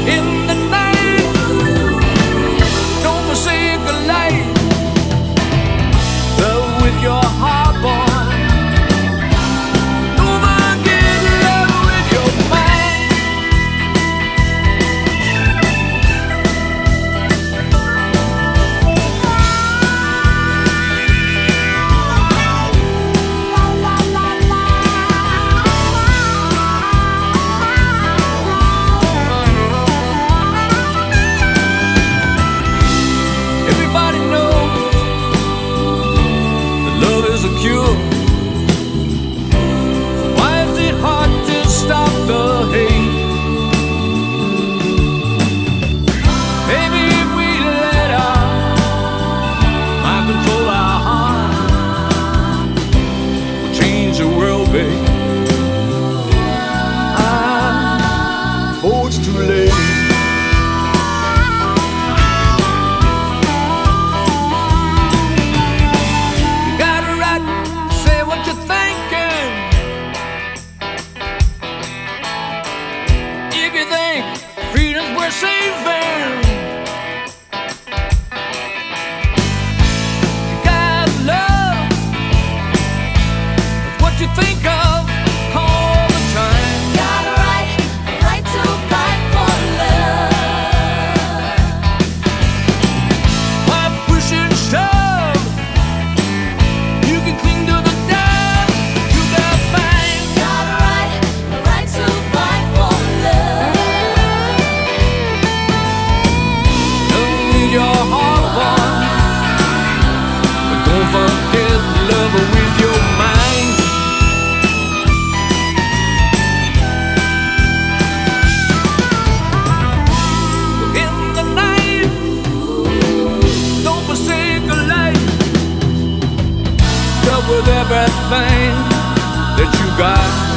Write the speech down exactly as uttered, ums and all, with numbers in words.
In the night, don't forsake the light. Love with your heart, boy. Don't forget love with your mind. Everybody knows that love is a cure. Why is it hard to stop the hate? Maybe if we let our mind control our heart, we'll change the world, babe. Ah, before it's too late. You got a right to say what you're thinking. If you think freedom's worth saving, you got love. It's what you think of all the time. Got a right, a right to fight for love. Why push and shove? You can cling to the dust. You got fine. Got a right, a right to fight for love. Love with your heart, boy. But don't forget love with your mind. In the night, don't forsake a light. Love with everything that you got.